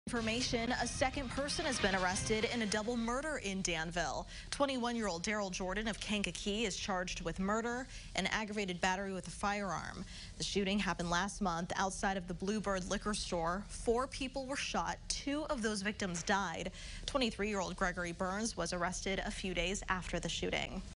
Information, a second person has been arrested in a double murder in Danville. 21-year-old Daryl Jordan of Kankakee is charged with murder and aggravated battery with a firearm. The shooting happened last month outside of the Bluebird liquor store. 4 people were shot. 2 of those victims died. 23-year-old Gregory Burns was arrested a few days after the shooting.